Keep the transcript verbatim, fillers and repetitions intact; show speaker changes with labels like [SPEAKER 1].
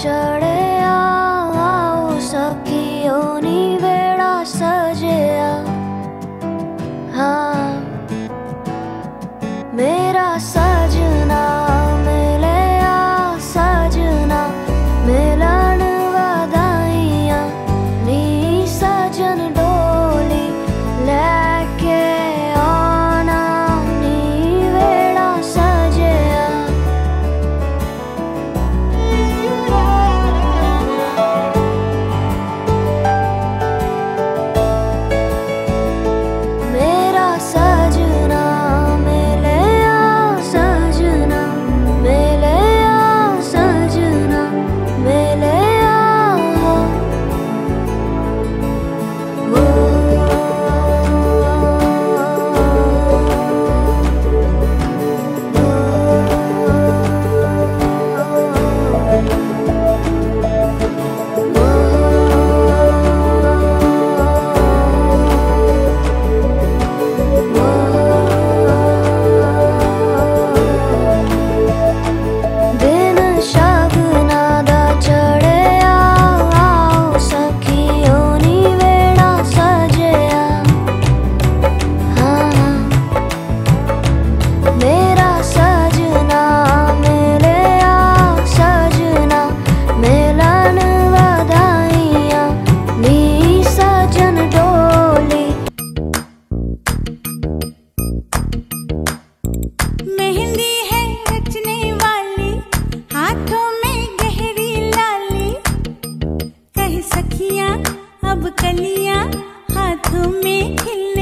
[SPEAKER 1] चढ़े आओ सखियों नी वेड़ा सजया। हाँ मेरा सजना मिले आ सजना मिलन वधाइयां नी सजन डोली लेके आना नी वेड़ा सजया। मेरा सजना मिले आ सजना मिले आ सजना मिले आ वो दिन शगना दा चढ़े आओ सखियों नी वेड़ा सजया। हाँ मेरा सजना मिले आ सजना मिलन वधाइयां नी सजन डोली।
[SPEAKER 2] मेहंदी है रचने वाली हाथों में गहरी लाली। कह सखियां अब कलियां हाथों में खिल